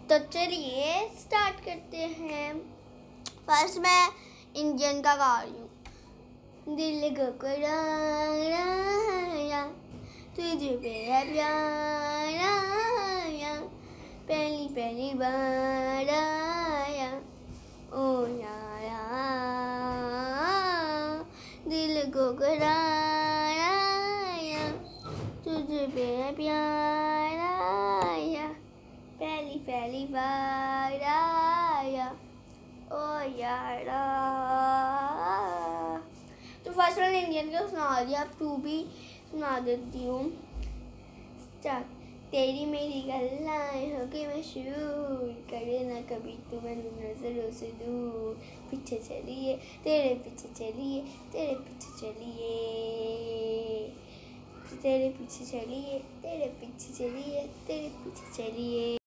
तो चलिए स्टार्ट करते हैं। फर्स्ट मैं इंडियन का गा रही हूँ। दिल को कराया तुझे पे प्यार आया, पहली पहली बार आया ओ यारा, दिल को कराया तुझे पे प्यार आया, पहली पहली बार आया ओ यारा। तो फर्स्ट वन इंडियन का सुना दिया, अब टू भी सुना देती हूँ। स्टार्ट। तेरी मेरी गल्लाएं हो गई मशहूर, करे ना कभी तुम्हें नजरों से दूर, पीछे चलिए तेरे पीछे चलिए, तेरे पीछे चलिए, तेरे पीछे चलिए, तेरे पीछे चलिए, तेरे पीछे चलिए।